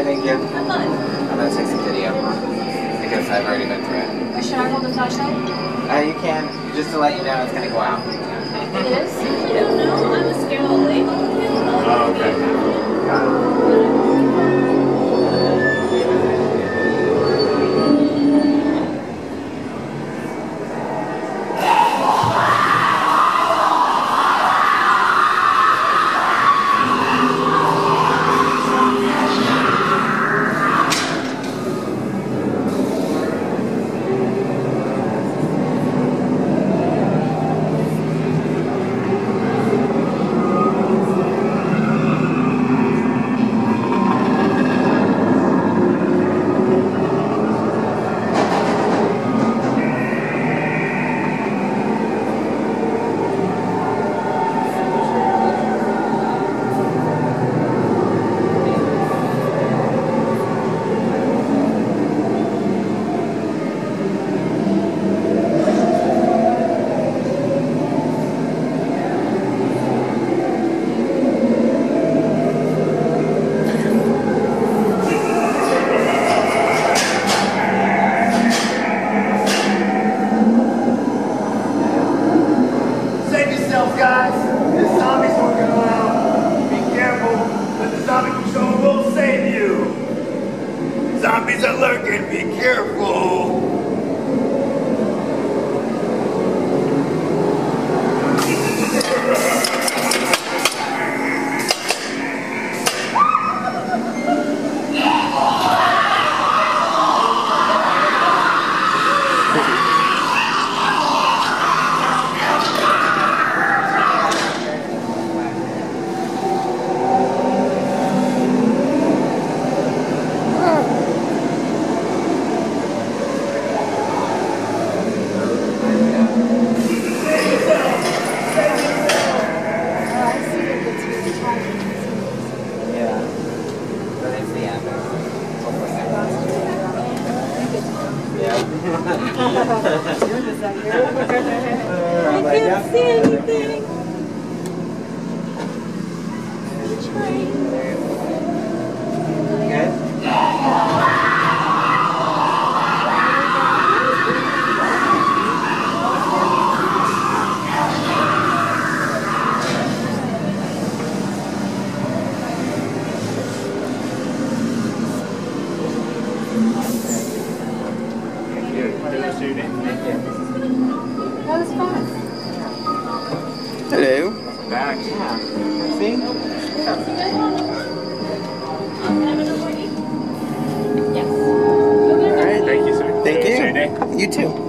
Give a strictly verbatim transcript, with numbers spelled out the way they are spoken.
Alright, thank you. Have fun. I'm gonna take some video because I've already been through it. Or should I hold the flashlight? Uh, you can, just to let you know it's gonna go out. It is? I don't know. I'm a scared little lady. Oh, okay. Got it. Guys, there's zombies walking around. Be careful, but the zombie control will save you. Zombies are lurking, be careful. I can't see anything. That was fun. Hello. Back, yeah. See? Yes. All right. Thank you, sir. Thank Have a you. good day. You too.